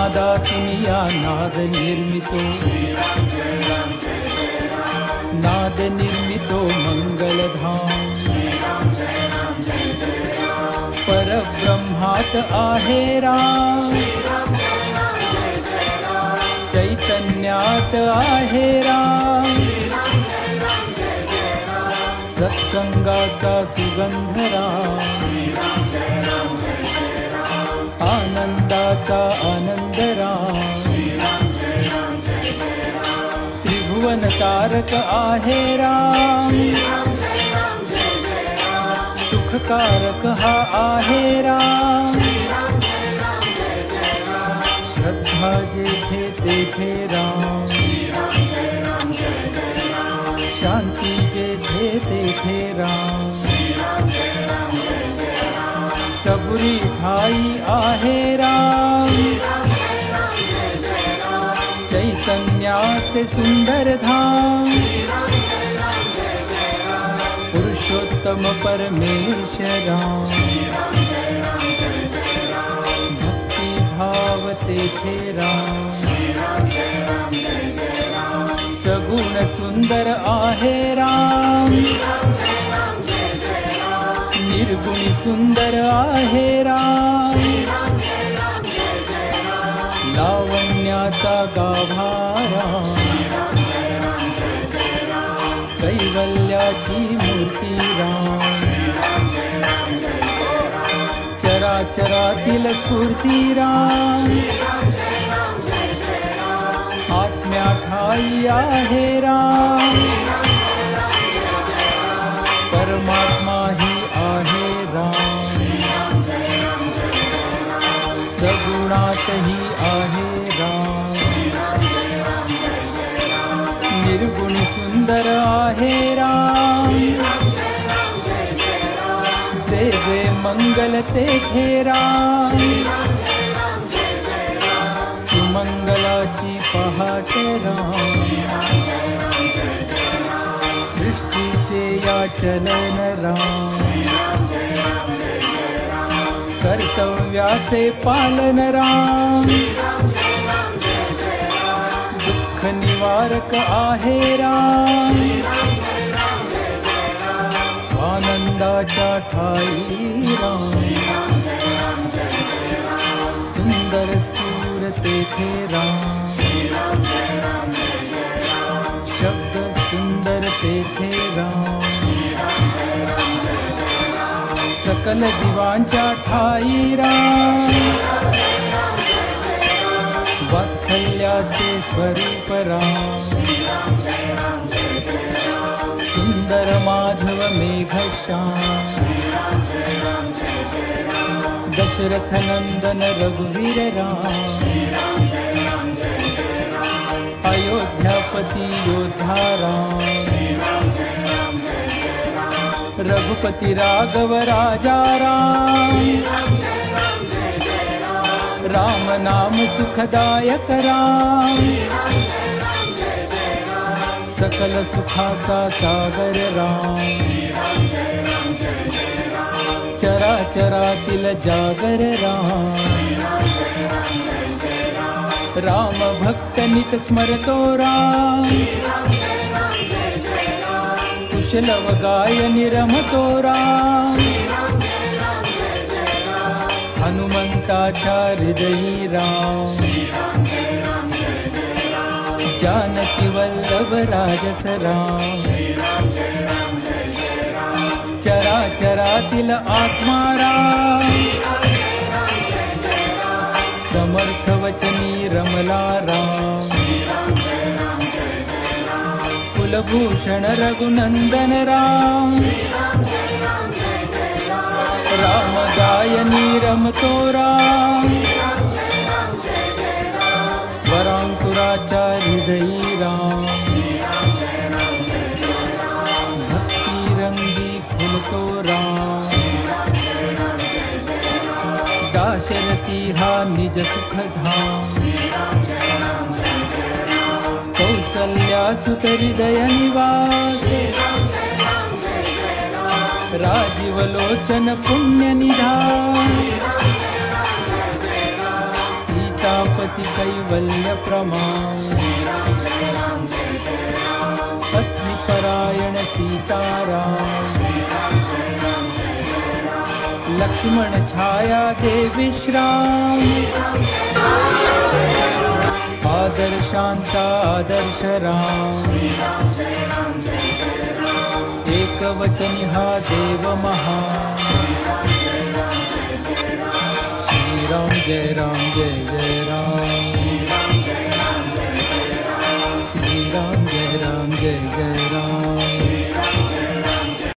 नादातुनिया नाद निर्मितो मंगलधाम परब्रह्मात आहे राम चैतन्यात आहे राम सत्संगाचा सुगंध राम आनंदाचा आनंद राम त्रिभुवन तारक आहे राम सुखकारक हा आहे राम श्रद्धा जेथे तेथे राम शांती जेथे तेथे राम सबुरी ठाई आहे राम चैतन्यात सुंदर धाम पुरुषोत्तम परमेश्वरा भक्ति भाव तेथे राम सगुण सुंदर आहे राम निर्गुणी सुंदर आहे राम लावण्याचा गाभारा कैवल्याची मूर्ती राम चराचरातील स्फूर्ती राम आत्म्या ठाई आहे राम परमात्मा ही आहे राम सगुणातही आहे राम निर्गुण सुंदर आहे राम जे जे मंगल तेथे राम सुमंगलाची पहाट राम सृष्टीचे या चलन राम कर्तव्याचे पालन राम दुःख निवारक आहे राम आनंदाच्या ठाई राम सुंदर सूर तेथे राम शब्द सुंदर तेथे राम सकल दिवांच्या ठाई राम वात्सल्याचे स्वरूप राम सुंदर माधव मेघश्याम दशरथ नंदन रघुवीर राम अयोध्यापति योद्धा राम रघुपति राघव राजा राम राम नाम सुखदायक राम सकल सुखाचा सागर राम चराचरातील जागर राम राम भक्त नित स्मरतो राम कुशलव गाय निरमतो राम हनुमंताच्या हृदयी राम जानकी वल्लभ राजस राम चराचरातील आत्मा राम समर्थ वचनी रमला राम कुलभूषण रघुनंदन राम राम गायनी रमतो राम स्वरांकुराच्या हृदयी राम भक्ती रंगी फुलतो राम दाशरथी हा निज सुखधाम कौसल्या सुत हृदय निवास राजीव लोचन पुण्य निधान सीतापति गति कैवल्य प्रमाण पत्नी परायण सीताराम लक्ष्मण छाया दे विश्राम आदर शांता आदर्श राम एक वचन हा देव महान श्री राम जय राम जय जय राम श्री राम जय राम जय जय